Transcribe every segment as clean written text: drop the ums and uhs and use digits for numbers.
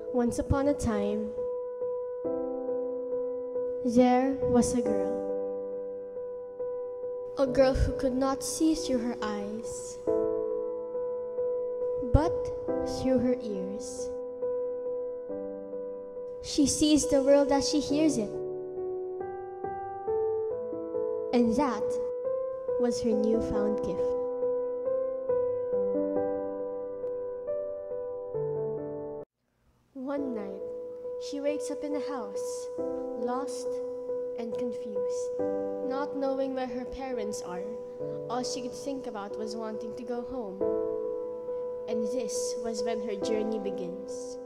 Once upon a time, there was a girl. A girl who could not see through her eyes, but through her ears. She sees the world as she hears it. And that was her newfound gift. One night, she wakes up in a house, lost and confused. Not knowing where her parents are, all she could think about was wanting to go home. And this was when her journey begins.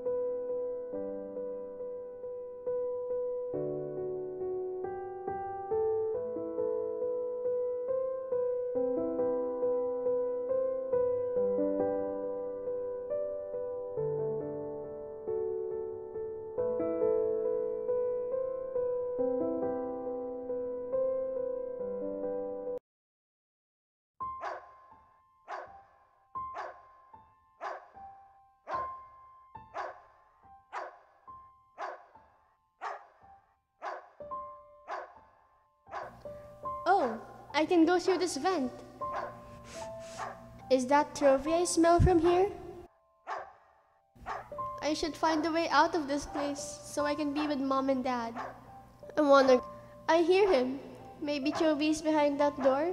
Oh, I can go through this vent. Is that trophy I smell from here? I should find a way out of this place so I can be with Mom and Dad. I hear him. Maybe Trophy's behind that door?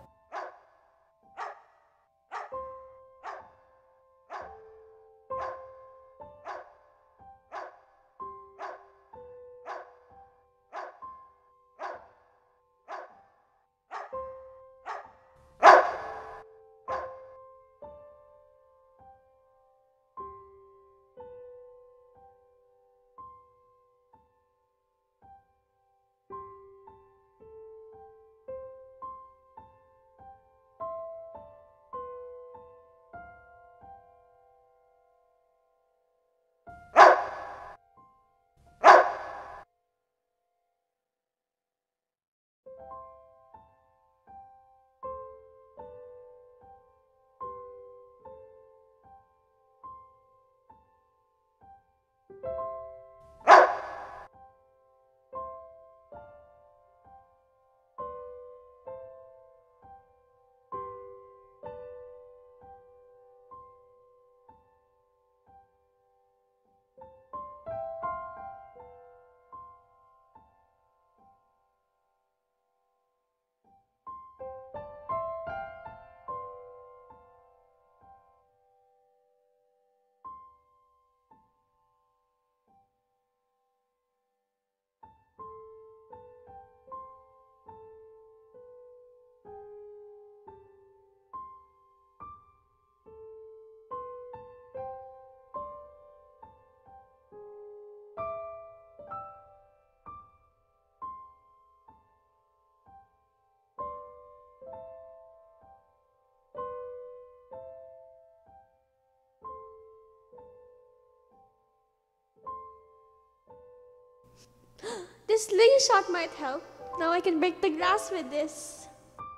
This slingshot might help. Now I can break the glass with this.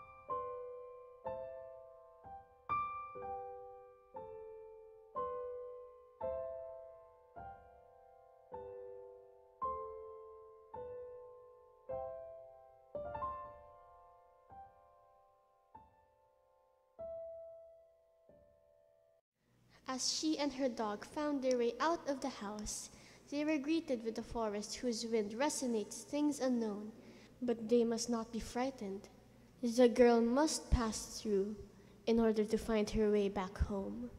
As she and her dog found their way out of the house, they were greeted with a forest whose wind resonates things unknown. But they must not be frightened. The girl must pass through in order to find her way back home.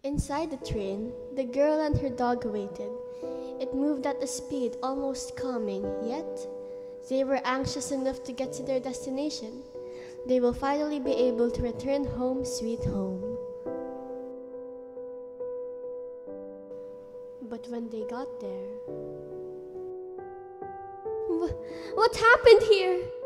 Inside the train, the girl and her dog waited. It moved at a speed almost calming, yet they were anxious enough to get to their destination. They will finally be able to return home sweet home. But when they got there... What happened here?